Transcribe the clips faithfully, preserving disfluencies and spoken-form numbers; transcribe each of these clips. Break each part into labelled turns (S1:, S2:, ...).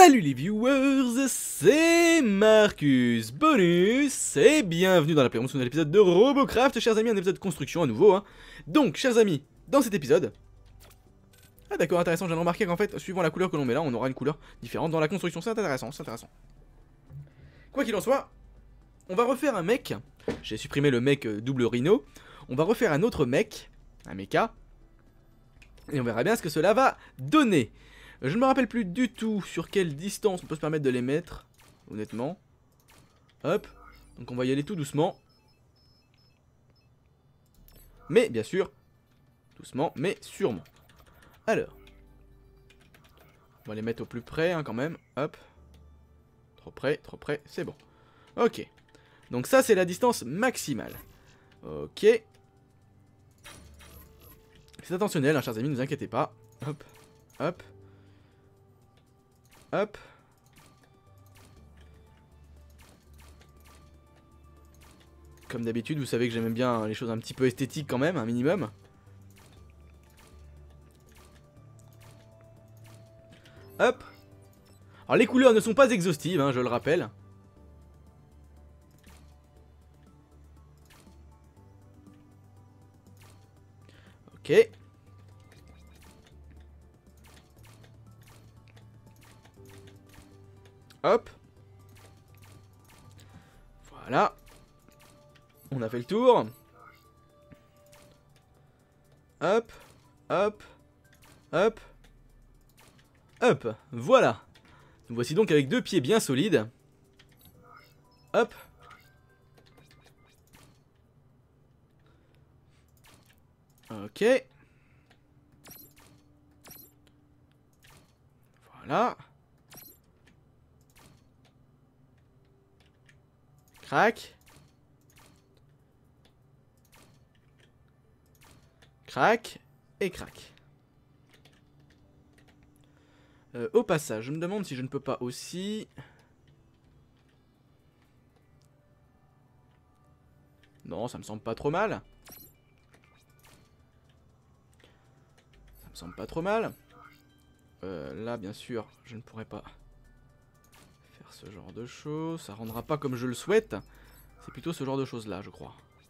S1: Salut les viewers, c'est Marcus Bonus et bienvenue dans la première de l'épisode de Robocraft, chers amis, un épisode de construction à nouveau. Hein. Donc, chers amis, dans cet épisode... Ah d'accord, intéressant, je viens de remarquer qu'en fait, suivant la couleur que l'on met là, on aura une couleur différente dans la construction, c'est intéressant, c'est intéressant. Quoi qu'il en soit, on va refaire un mec, j'ai supprimé le mec euh, double rhino, on va refaire un autre mec, un mecha, et on verra bien ce que cela va donner. Je ne me rappelle plus du tout sur quelle distance on peut se permettre de les mettre, honnêtement. Hop, donc on va y aller tout doucement. Mais bien sûr, doucement, mais sûrement. Alors, on va les mettre au plus près hein, quand même. Hop, trop près, trop près, c'est bon. Ok, donc ça c'est la distance maximale. Ok. C'est intentionnel, hein, chers amis, ne vous inquiétez pas. Hop, hop. Hop. Comme d'habitude, vous savez que j'aime bien les choses un petit peu esthétiques quand même, un minimum. Hop. Alors les couleurs ne sont pas exhaustives, hein, je le rappelle. Ok. Hop. Voilà. On a fait le tour. Hop. Hop. Hop. Hop. Voilà. Nous voici donc avec deux pieds bien solides. Hop. Ok. Voilà. Crac. Crac. Et crac. Euh, au passage, je me demande si je ne peux pas aussi... Non, ça me semble pas trop mal. Ça me semble pas trop mal. Euh, là, bien sûr, je ne pourrais pas... ce genre de choses, ça rendra pas comme je le souhaite. C'est plutôt ce genre de choses là, je crois.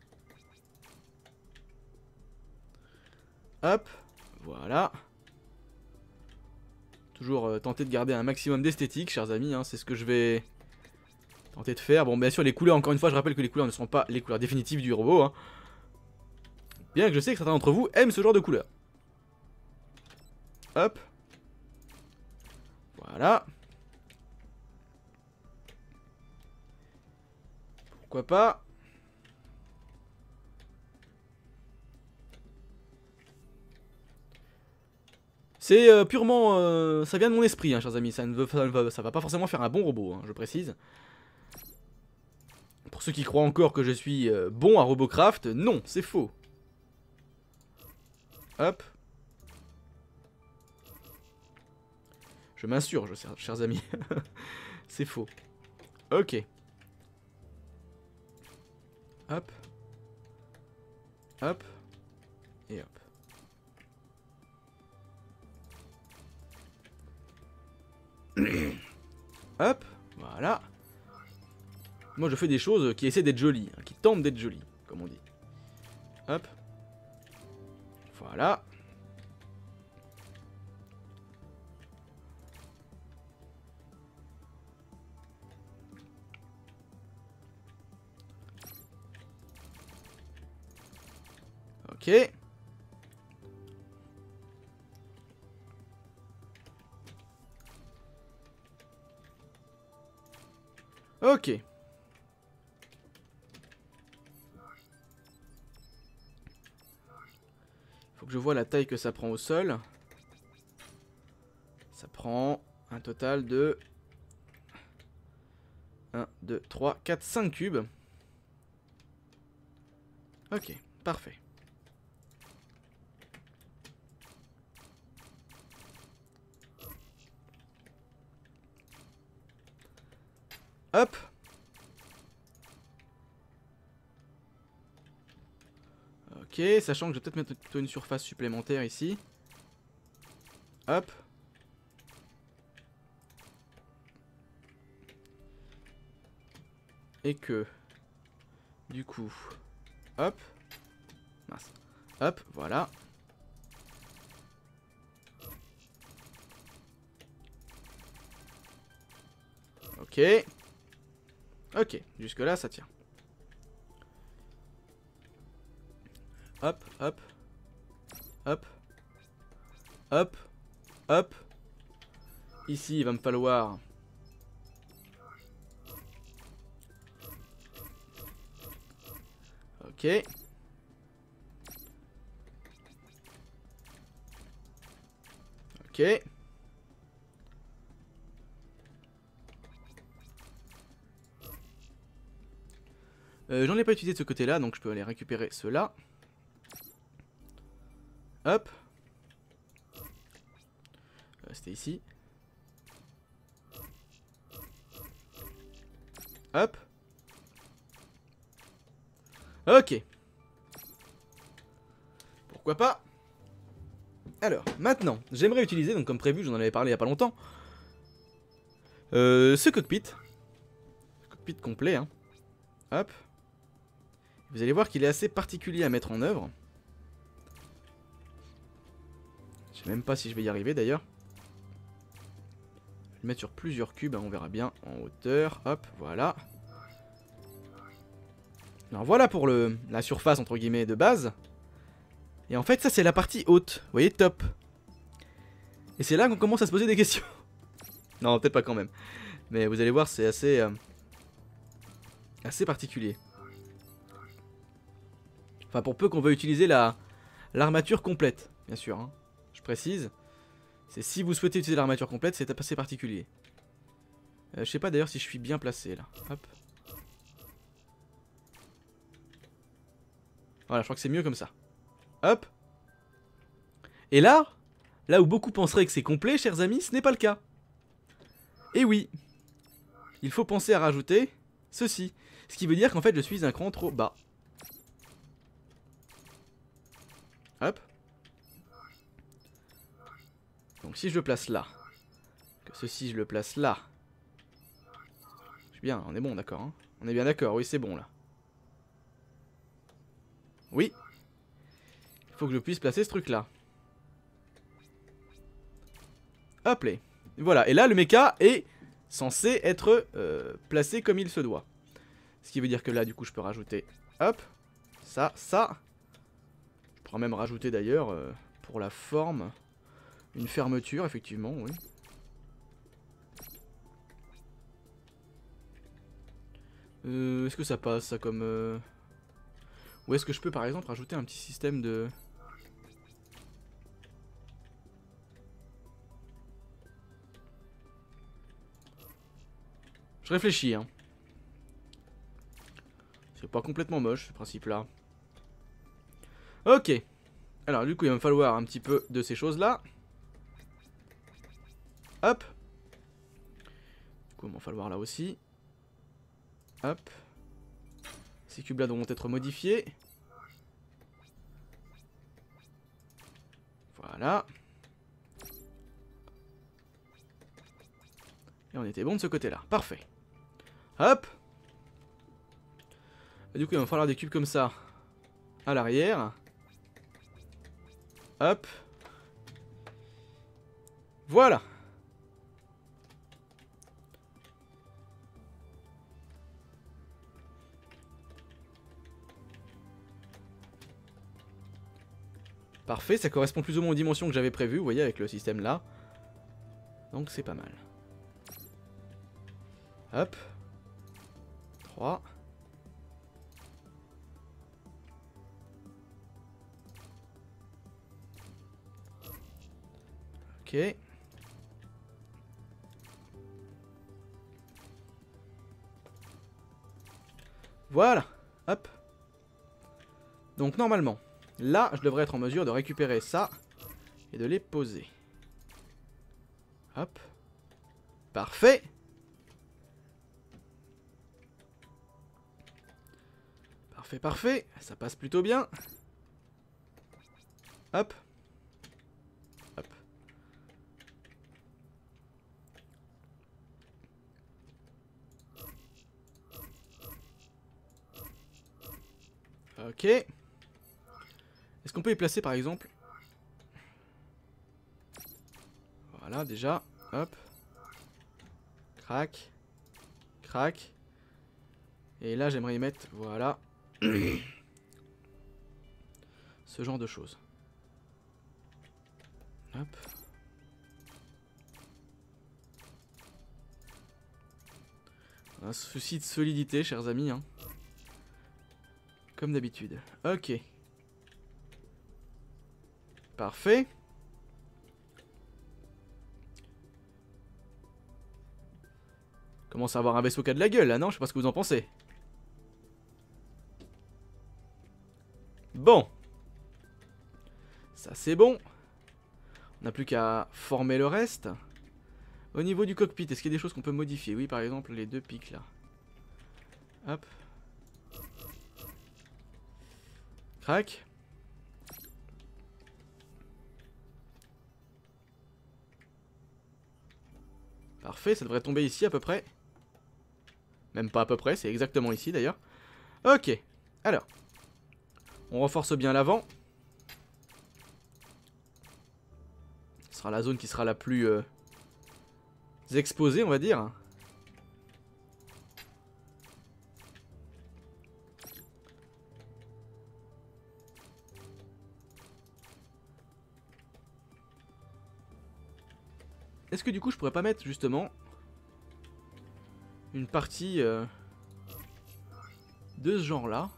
S1: Hop, voilà. Toujours euh, tenter de garder un maximum d'esthétique, chers amis, hein, c'est ce que je vais tenter de faire. Bon, bien sûr, les couleurs, encore une fois, je rappelle que les couleurs ne seront pas les couleurs définitives du robot. Hein. Bien que je sais que certains d'entre vous aiment ce genre de couleurs. Hop. Voilà. Pourquoi pas. C'est euh, purement... Euh, ça vient de mon esprit, hein, chers amis. Ça ne veut, ça, va, ça va pas forcément faire un bon robot, hein, je précise. Pour ceux qui croient encore que je suis euh, bon à Robocraft, non, c'est faux. Hop. Je m'insurge, chers amis. C'est faux. Ok. Hop. Hop. Et hop. Hop. Voilà. Moi je fais des choses qui essaient d'être jolies, hein, qui tentent d'être jolies, comme on dit. Hop. Voilà. Ok. Ok. Faut que je vois la taille que ça prend au sol. Ça prend un total de un, deux, trois, quatre, cinq cubes. Ok, parfait. Hop. Ok, sachant que je vais peut-être mettre plutôt une surface supplémentaire ici. Hop. et que du coup, hop, mince, hop, voilà. Ok. Ok, jusque là ça tient. Hop, hop. Hop. Hop. Hop. Ici il va me falloir... Ok. Ok. Euh, J'en ai pas utilisé de ce côté-là, donc je peux aller récupérer ceux-là. Hop. Euh, C'était ici. Hop. Ok. Pourquoi pas. Alors, maintenant, j'aimerais utiliser, donc comme prévu, j'en avais parlé il y a pas longtemps, euh, ce cockpit. Cockpit complet, hein. Hop. Vous allez voir qu'il est assez particulier à mettre en œuvre. Je sais même pas si je vais y arriver d'ailleurs. Je vais le mettre sur plusieurs cubes, hein, on verra bien en hauteur. Hop, voilà. Alors voilà pour le, la surface entre guillemets de base. Et en fait ça c'est la partie haute, vous voyez, top. Et c'est là qu'on commence à se poser des questions. Non, peut-être pas quand même. Mais vous allez voir, c'est assez, euh, assez particulier. Enfin, pour peu qu'on veuille utiliser la l'armature complète, bien sûr. Hein. Je précise. C'est si vous souhaitez utiliser l'armature complète, c'est assez particulier. Euh, je sais pas d'ailleurs si je suis bien placé là. Hop. Voilà, je crois que c'est mieux comme ça. Hop. Et là, là où beaucoup penseraient que c'est complet, chers amis, ce n'est pas le cas. Et oui, il faut penser à rajouter ceci. Ce qui veut dire qu'en fait, je suis un cran trop bas. Hop. Donc si je le place là, que ceci je le place là. Je suis bien, on est bon, d'accord. Hein, on est bien d'accord, oui, c'est bon là. Oui. Il faut que je puisse placer ce truc là. Hop là. Voilà, et là le mecha est censé être euh, placé comme il se doit. Ce qui veut dire que là du coup je peux rajouter, hop, ça, ça. Je pourrais même rajouter d'ailleurs, euh, pour la forme, une fermeture, effectivement, oui. Euh, est-ce que ça passe ça comme... Euh... Ou est-ce que je peux par exemple rajouter un petit système de... Je réfléchis, hein. C'est pas complètement moche ce principe-là. Ok. Alors du coup il va me falloir un petit peu de ces choses-là. Hop. Du coup il va me falloir là aussi. Hop. Ces cubes-là devront être modifiés. Voilà. Et on était bon de ce côté-là. Parfait. Hop. Et du coup, il va me falloir des cubes comme ça. À l'arrière. Hop. Voilà. Parfait, ça correspond plus ou moins aux dimensions que j'avais prévues, vous voyez, avec le système là. Donc c'est pas mal. Hop. trois. Ok. Voilà. Hop. Donc normalement, là, je devrais être en mesure de récupérer ça et de les poser. Hop. Parfait. Parfait, parfait. Ça passe plutôt bien. Hop. Hop. Ok. Est-ce qu'on peut y placer par exemple? Voilà, déjà. Hop. Crac. Crac. Et là, j'aimerais y mettre, voilà. Ce genre de choses. Hop. Un souci de solidité, chers amis. Hein. Comme d'habitude. Ok. Parfait. Commence à avoir un vaisseau qui a de la gueule là, non? Je sais pas ce que vous en pensez. Bon. Ça c'est bon. On n'a plus qu'à former le reste. Au niveau du cockpit, est-ce qu'il y a des choses qu'on peut modifier? Oui, par exemple, les deux pics là. Hop. Crac. Parfait, ça devrait tomber ici à peu près. Même pas à peu près, c'est exactement ici d'ailleurs. Ok, alors. On renforce bien l'avant. Ce sera la zone qui sera la plus euh, exposée, on va dire. Est-ce que du coup je pourrais pas mettre justement une partie euh, de ce genre là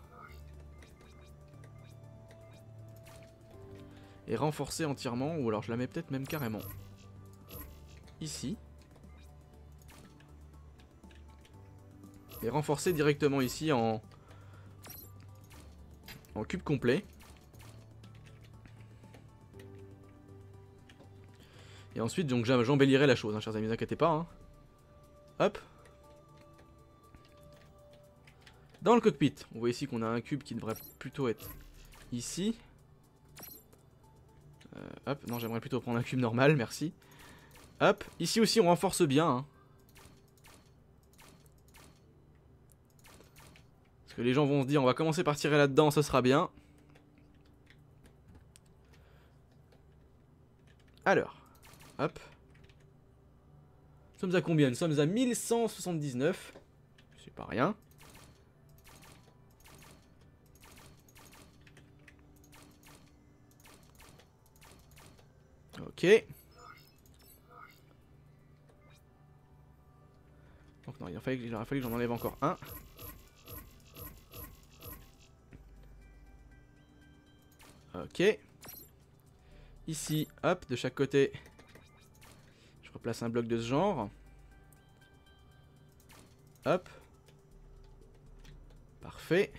S1: et renforcer entièrement, ou alors je la mets peut-être même carrément ici et renforcer directement ici en en cube complet. Et ensuite, donc j'embellirai la chose, hein, chers amis, ne vous inquiétez pas. Hein. Hop. Dans le cockpit, on voit ici qu'on a un cube qui devrait plutôt être ici. Euh, hop, non, j'aimerais plutôt prendre un cube normal, merci. Hop, ici aussi on renforce bien. Hein. Parce que les gens vont se dire, on va commencer par tirer là-dedans, ça sera bien. Alors. Hop. Nous sommes à combien? Nous sommes à mille cent soixante-dix-neuf. C'est pas rien. Ok. Donc non, il, fallait, il aurait fallu que j'en enlève encore un. Ok. Ici, hop, de chaque côté. Je replace un bloc de ce genre. Hop. Parfait.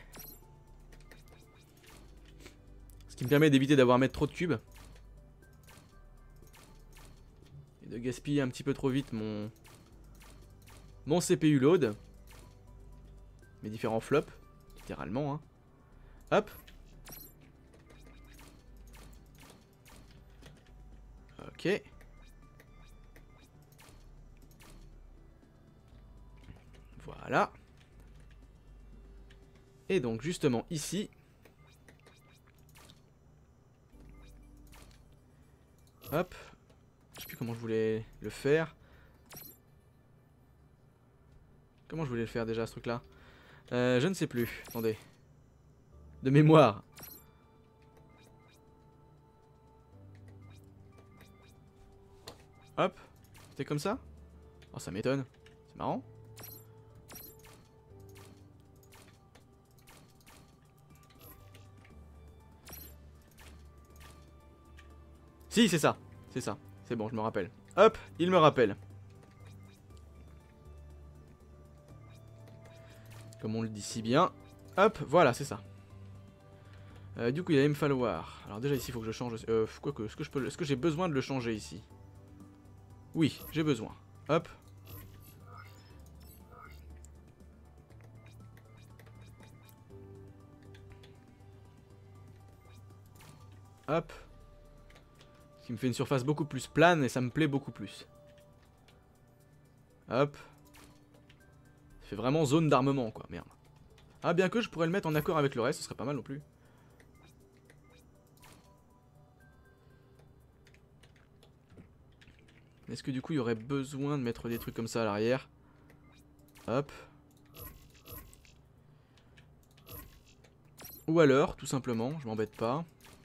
S1: Ce qui me permet d'éviter d'avoir à mettre trop de cubes. Et de gaspiller un petit peu trop vite mon... Mon C P U load. Mes différents flops. Littéralement. Hein. Hop. Ok. Voilà. Et donc justement ici. Hop. Je sais plus comment je voulais le faire. Comment je voulais le faire déjà ce truc là euh, Je ne sais plus. Attendez. De mémoire. Hop. C'était comme ça? Oh ça m'étonne. C'est marrant. Si, c'est ça. C'est ça. C'est bon, je me rappelle. Hop, il me rappelle. Comme on le dit si bien. Hop, voilà, c'est ça. Euh, du coup, il allait me falloir... Alors déjà, ici, il faut que je change... Euh, quoi que, est-ce que je peux... Est-ce que j'ai besoin de le changer ici? Oui, j'ai besoin. Hop. Hop. Ce qui me fait une surface beaucoup plus plane et ça me plaît beaucoup plus. Hop. Ça fait vraiment zone d'armement quoi, merde. Ah, bien que je pourrais le mettre en accord avec le reste, ce serait pas mal non plus. Est-ce que du coup il y aurait besoin de mettre des trucs comme ça à l'arrière? Hop. Ou alors, tout simplement, je m'embête pas.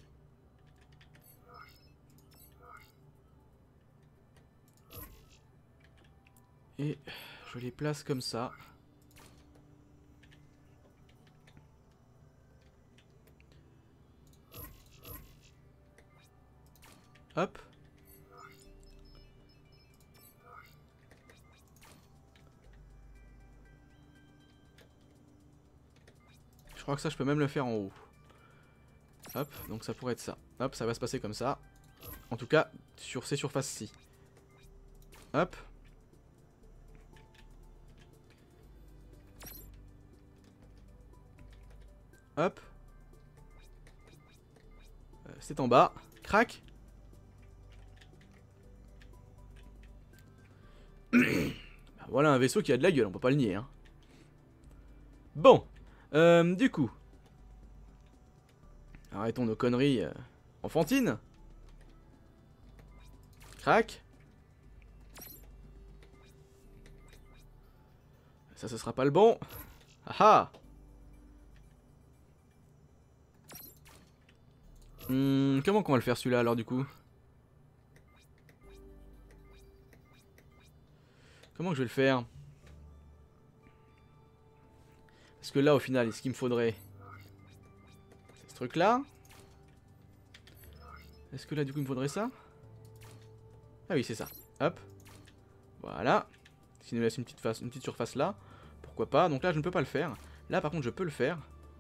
S1: Et je les place comme ça. Hop. Je crois que ça, je peux même le faire en haut. Hop, donc ça pourrait être ça. Hop, ça va se passer comme ça. En tout cas, sur ces surfaces-ci. Hop. Hop. Euh, C'est en bas. Crac. Bah, voilà un vaisseau qui a de la gueule, on peut pas le nier. Hein. Bon. Euh, du coup. Arrêtons nos conneries euh, enfantines. Crac. Ça, ce sera pas le bon. Ah ah. Hum, comment qu'on va le faire celui-là alors du coup? Comment que je vais le faire? Parce que là au final, ce qu'il me faudrait, c'est ce truc là. Est-ce que là du coup il me faudrait ça? Ah oui c'est ça. Hop. Voilà. S'il nous laisse une petite, face, une petite surface là, pourquoi pas. Donc là je ne peux pas le faire. Là par contre je peux le faire.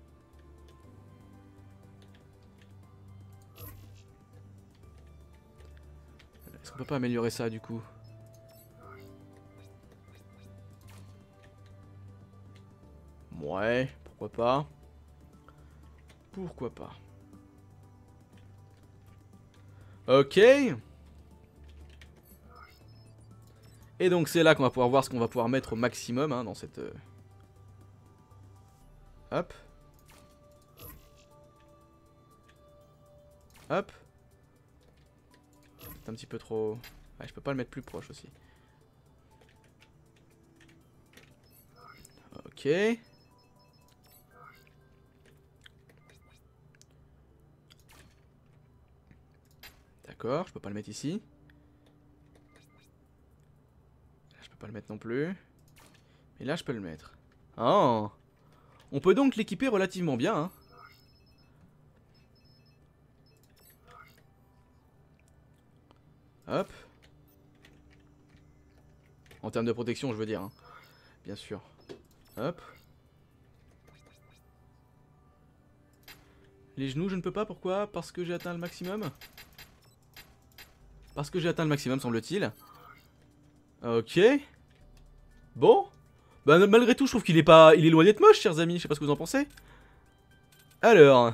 S1: Est-ce qu'on peut pas améliorer ça du coup? Ouais, pourquoi pas. Pourquoi pas. Ok. Et donc c'est là qu'on va pouvoir voir ce qu'on va pouvoir mettre au maximum hein, dans cette... Euh... Hop. Hop. C'est un petit peu trop... Ouais, je peux pas le mettre plus proche aussi. Ok. D'accord, je peux pas le mettre ici. Là, je peux pas le mettre non plus. Mais là, je peux le mettre. Oh. On peut donc l'équiper relativement bien. Hein. Hop. En termes de protection, je veux dire. Hein. Bien sûr. Hop. Les genoux, je ne peux pas. Pourquoi? Parce que j'ai atteint le maximum. Parce que j'ai atteint le maximum, semble-t-il. Ok. Bon. Bah, malgré tout, je trouve qu'il est pas... Il est loin d'être moche, chers amis. Je sais pas ce que vous en pensez. Alors...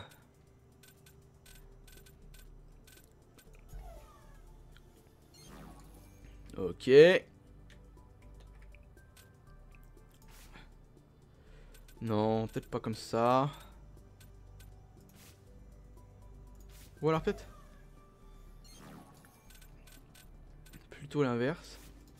S1: Ok. Non, peut-être pas comme ça. Ou alors peut-être... Plutôt l'inverse.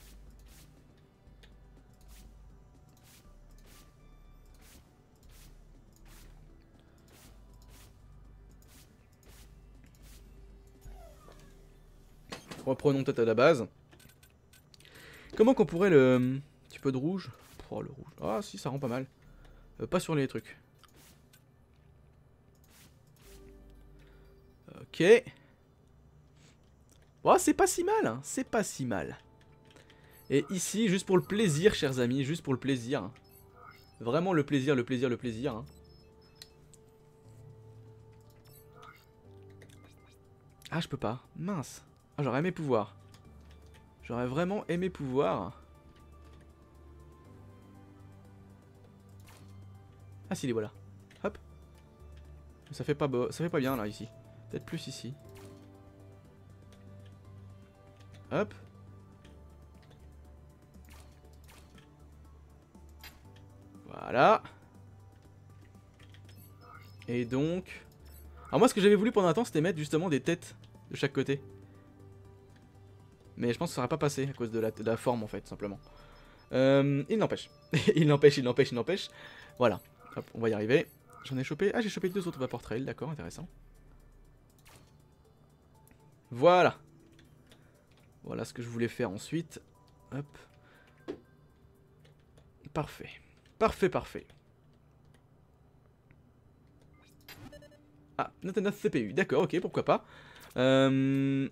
S1: Reprenons peut-être à la base. Comment qu'on pourrait le... Un petit peu de rouge. Oh, le rouge. Ah si, ça rend pas mal. Euh, pas sur les trucs. Ok. Bon, c'est pas si mal. Hein. C'est pas si mal. Et ici, juste pour le plaisir, chers amis. Juste pour le plaisir. Vraiment le plaisir, le plaisir, le plaisir. Hein. Ah, je peux pas. Mince. Ah, j'aurais aimé pouvoir. J'aurais vraiment aimé pouvoir. Ah si, les voilà. Hop. Ça fait pas beau, ça fait pas bien là ici. Peut-être plus ici. Hop. Voilà. Et donc... Alors moi ce que j'avais voulu pendant un temps c'était mettre justement des têtes de chaque côté. Mais je pense que ça n'aurait pas passé à cause de la, de la forme en fait, simplement. Euh, il n'empêche. il n'empêche, il n'empêche, il n'empêche. Voilà. Hop, on va y arriver. J'en ai chopé... Ah, j'ai chopé deux autres vapor trail, d'accord, intéressant. Voilà. Voilà ce que je voulais faire ensuite. Hop. Parfait. Parfait, parfait. Ah, neuf C P U, d'accord, ok, pourquoi pas. Euh...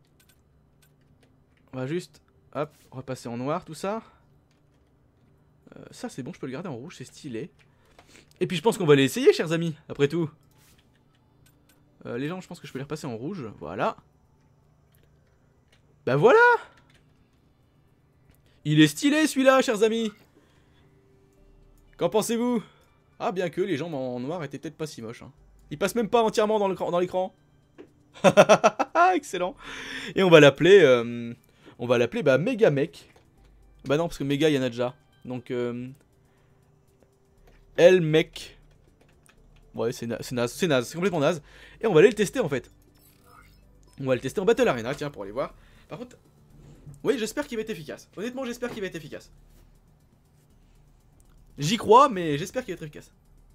S1: On va juste, hop, repasser en noir tout ça. Euh, ça c'est bon, je peux le garder en rouge, c'est stylé. Et puis je pense qu'on va l'essayer, chers amis, après tout. Euh, les gens, je pense que je peux les repasser en rouge, voilà. Bah voilà. Il est stylé celui-là, chers amis. Qu'en pensez-vous? Ah, bien que les jambes en noir étaient peut-être pas si moches. Hein. Ils passent même pas entièrement dans l'écran. Excellent. Et on va l'appeler... Euh, on va l'appeler bah, Megamech. Bah non, parce que Mega, il y en a déjà. Donc... Euh, L-Mech. Ouais, c'est na naze, c'est naze, c'est complètement naze. Et on va aller le tester en fait. On va le tester en Battle Arena, tiens, pour aller voir. Par contre... Oui, j'espère qu'il va être efficace. Honnêtement, j'espère qu'il va être efficace. J'y crois, mais j'espère qu'il va être efficace.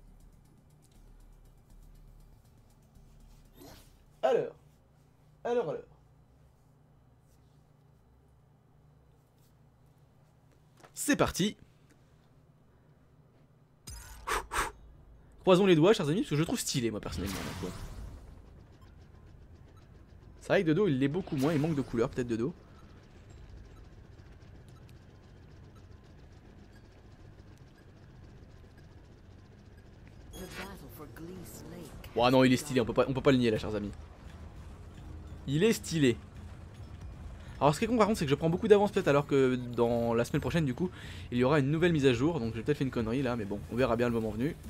S1: Alors, alors, alors. C'est parti. Croisons les doigts, chers amis, parce que je le trouve stylé, moi, personnellement. Donc, ouais. C'est vrai que de dos, il l'est beaucoup moins, il manque de couleur, peut-être de dos. Oh non, il est stylé, on peut pas, on peut pas le nier là, chers amis. Il est stylé. Alors ce qui est con par contre, c'est que je prends beaucoup d'avance peut-être, alors que dans la semaine prochaine du coup, il y aura une nouvelle mise à jour, donc j'ai peut-être fait une connerie là, mais bon, on verra bien le moment venu.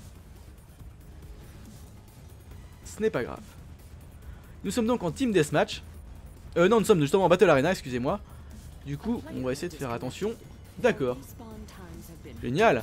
S1: Ce n'est pas grave. Nous sommes donc en Team Deathmatch. Euh non, nous sommes justement en Battle Arena, excusez-moi. Du coup, on va essayer de faire attention. D'accord. Génial.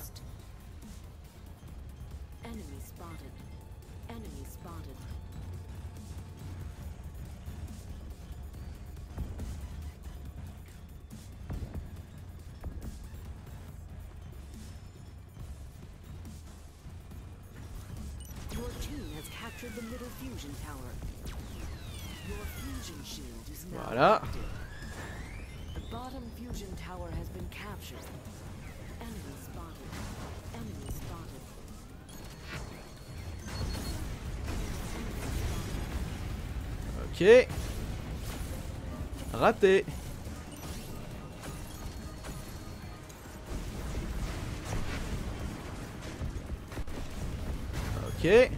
S1: Voilà. Ok. Raté. Ok.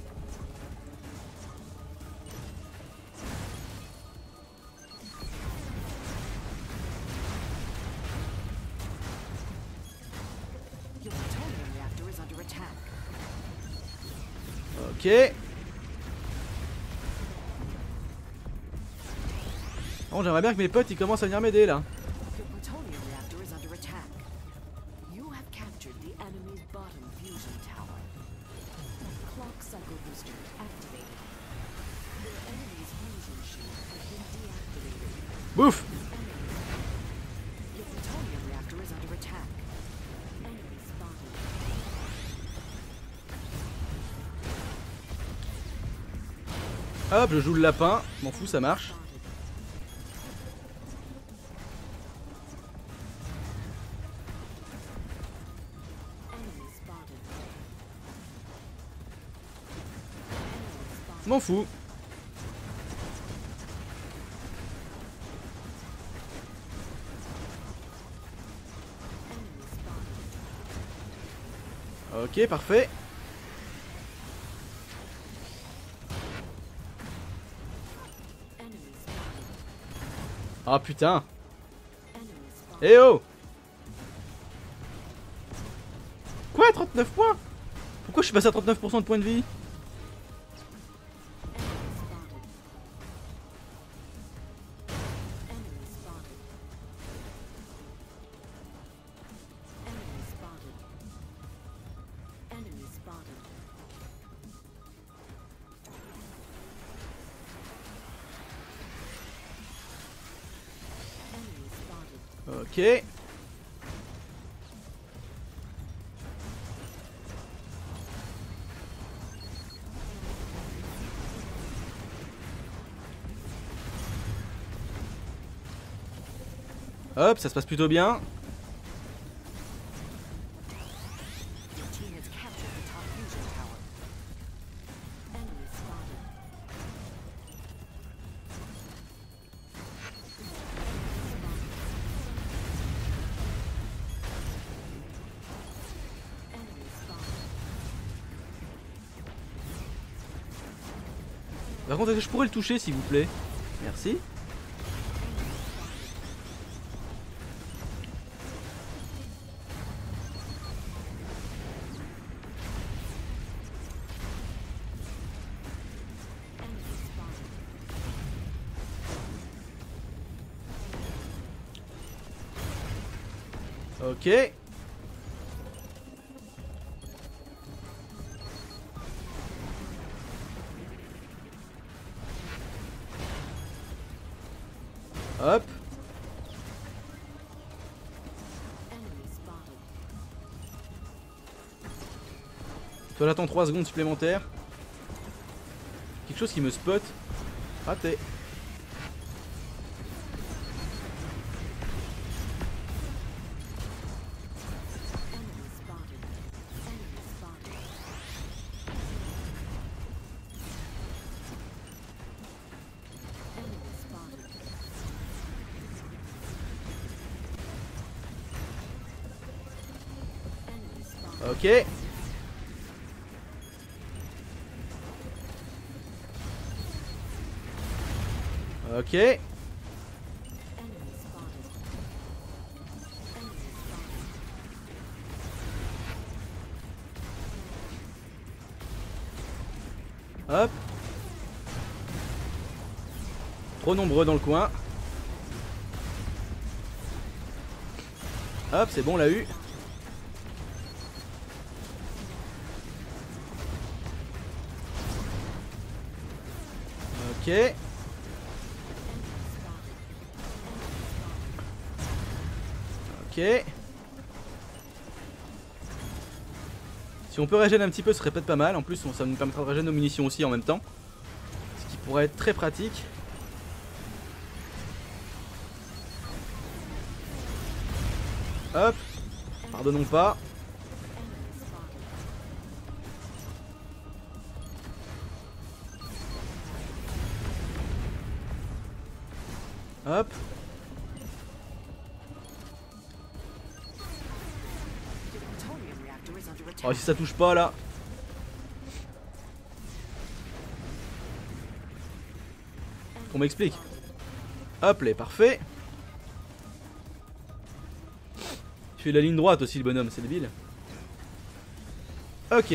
S1: Ok. Bon, j'aimerais bien que mes potes ils commencent à venir m'aider là. Bouf. Hop, je joue le lapin, m'en fous, ça marche. M'en fous. Ok, parfait. Ah putain. Eh oh. Quoi, trente-neuf points? Pourquoi je suis passé à trente-neuf pour cent de points de vie? Ok. Hop, ça se passe plutôt bien. Par contre, est-ce que je pourrais le toucher s'il vous plaît? Merci. Ok. Hop. Toi l'attends trois secondes supplémentaires. Quelque chose qui me spot. Raté. Ok. Ok. Hop. Trop nombreux dans le coin. Hop, c'est bon, on l'a eu. Ok. Ok. Si on peut régénérer un petit peu, ce serait peut-être pas mal. En plus, ça nous permettra de régénérer nos munitions aussi en même temps. Ce qui pourrait être très pratique. Hop. Pardonnons pas. Hop. Oh, si ça touche pas là. Qu'on m'explique. Hop là, parfait. Il fait la ligne droite aussi le bonhomme, c'est débile. Ok.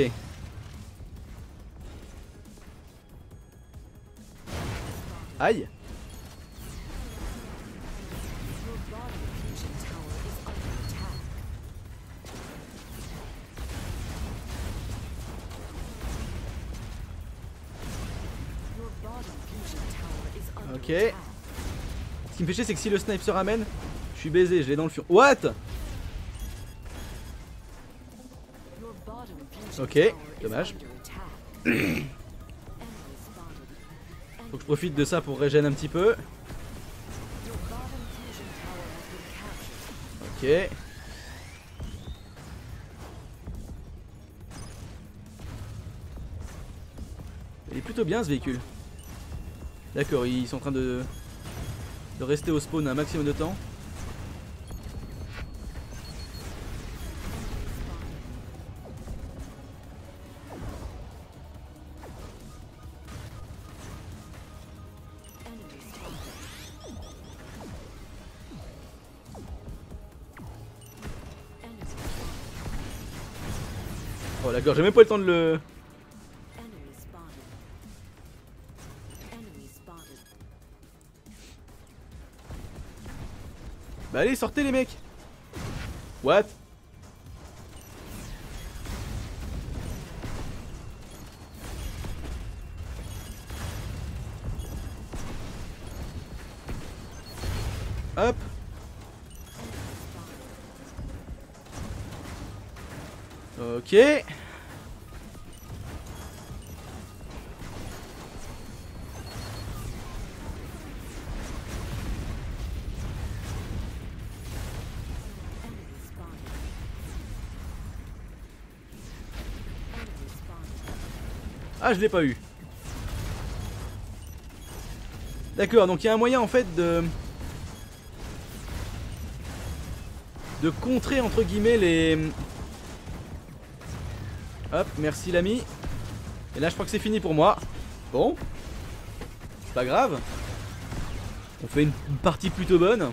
S1: Aïe. Ok. Ce qui me fait chier, c'est que si le snipe se ramène, je suis baisé, je l'ai dans le fion. What? Ok, dommage. Faut que je profite de ça pour régénérer un petit peu. Ok. Il est plutôt bien ce véhicule. D'accord, ils sont en train de, de rester au spawn un maximum de temps. Oh d'accord, j'ai même pas eu le temps de le... Bah allez, sortez les mecs. What? Hop. Ok. Ah, je l'ai pas eu. D'accord, donc il y a un moyen en fait de... de contrer entre guillemets les... Hop, merci l'ami. Et là je crois que c'est fini pour moi. Bon. C'est pas grave. On fait une partie plutôt bonne.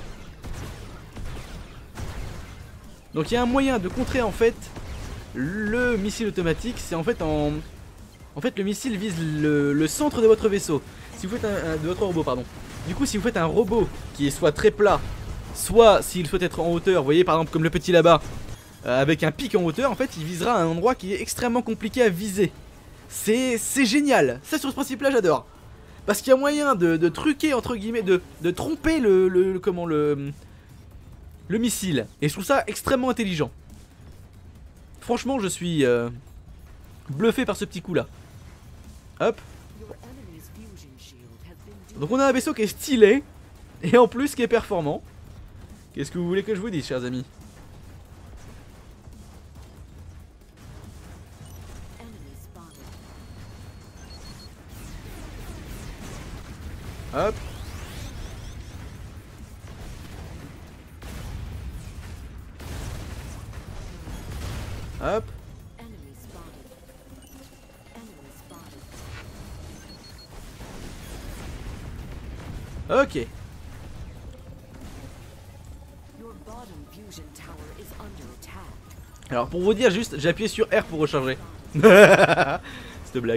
S1: Donc il y a un moyen de contrer en fait le missile automatique. C'est en fait en... En fait le missile vise le, le centre de votre vaisseau. Si vous faites un, un... de votre robot pardon. Du coup si vous faites un robot qui est soit très plat, soit s'il souhaite être en hauteur, vous voyez par exemple comme le petit là-bas, euh, avec un pic en hauteur, en fait il visera un endroit qui est extrêmement compliqué à viser. C'est génial. Ça sur ce principe là j'adore. Parce qu'il y a moyen de, de truquer entre guillemets, de, de tromper le, le, le comment le le missile. Et je trouve ça extrêmement intelligent. Franchement je suis euh, bluffé par ce petit coup là. Hop. Donc on a un vaisseau qui est stylé. Et en plus qui est performant. Qu'est-ce que vous voulez que je vous dise chers amis? Hop. Hop. Ok. Alors pour vous dire juste, j'ai appuyé sur R pour recharger. Cette blague.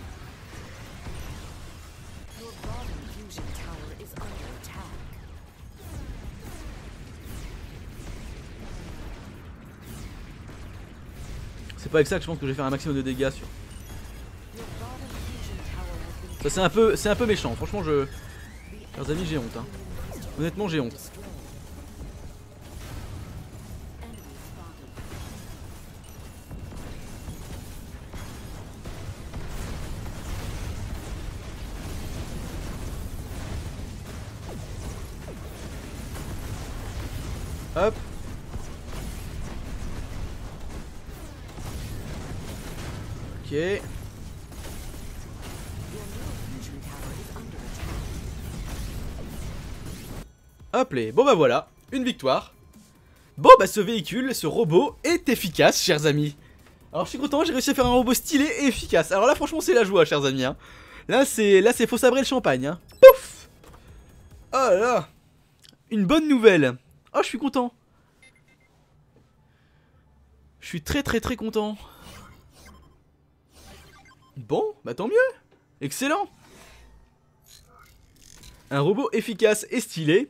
S1: C'est pas avec ça que je pense que je vais faire un maximum de dégâts sur. Ça c'est un peu, c'est un peu méchant. Franchement je, chers amis j'ai honte. Hein. Honnêtement j'ai honte. Hop. Ok. Hop les. Bon bah voilà, une victoire. Bon bah ce véhicule, ce robot est efficace chers amis. Alors je suis content, j'ai réussi à faire un robot stylé et efficace. Alors là franchement c'est la joie chers amis hein. Là c'est là c'est faut sabrer le champagne hein. Pouf. Oh là là. Une bonne nouvelle. Oh je suis content. Je suis très très très content. Bon, bah tant mieux. Excellent. Un robot efficace et stylé.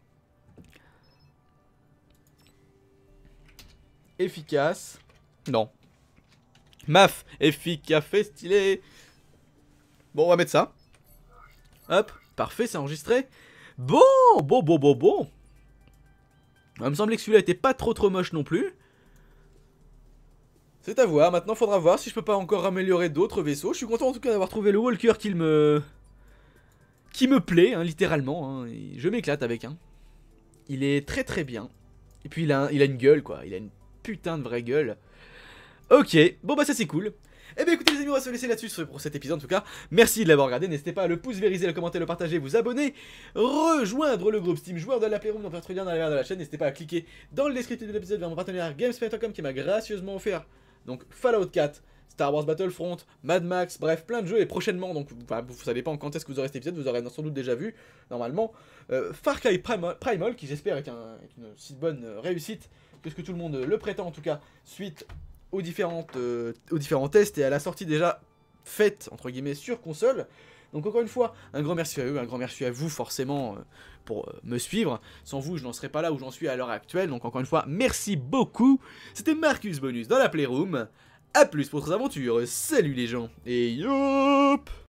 S1: Efficace. Non. Maf, efficace et stylé. Bon, on va mettre ça. Hop, parfait, c'est enregistré. Bon, bon, bon, bon, bon. Il me semblait que celui-là était pas trop trop moche non plus. C'est à voir, maintenant faudra voir si je peux pas encore améliorer d'autres vaisseaux. Je suis content en tout cas d'avoir trouvé le Walker qui me... qui me plaît, hein, littéralement. Hein. Je m'éclate avec. Hein. Il est très très bien. Et puis il a, un... il a une gueule quoi, il a une putain de vraie gueule. Ok, bon bah ça c'est cool. Eh bien écoutez les amis, on va se laisser là-dessus pour cet épisode en tout cas. Merci de l'avoir regardé, n'hésitez pas à le pouce vériser, le commenter, le partager, vous abonner, rejoindre le groupe Steam joueur de la Playroom dans votre lien dans la barre de la chaîne. N'hésitez pas à cliquer dans le descriptif de l'épisode vers mon partenaire Gamespray point com qui m'a gracieusement offert donc Fallout quatre, Star Wars Battlefront, Mad Max, bref plein de jeux et prochainement, donc enfin, vous savez pas quand est-ce que vous aurez cet épisode, vous aurez sans doute déjà vu normalement euh, Far Cry Primal, Primal qui j'espère est, un, est une si bonne réussite que ce que tout le monde le prétend en tout cas suite aux, différentes, euh, aux différents tests et à la sortie déjà faite entre guillemets sur console. Donc encore une fois, un grand merci à eux, un grand merci à vous forcément euh, pour euh, me suivre. Sans vous, je n'en serais pas là où j'en suis à l'heure actuelle. Donc encore une fois, merci beaucoup. C'était Marcus Bonus dans la Playroom. A plus pour d'autres aventures. Salut les gens et yop.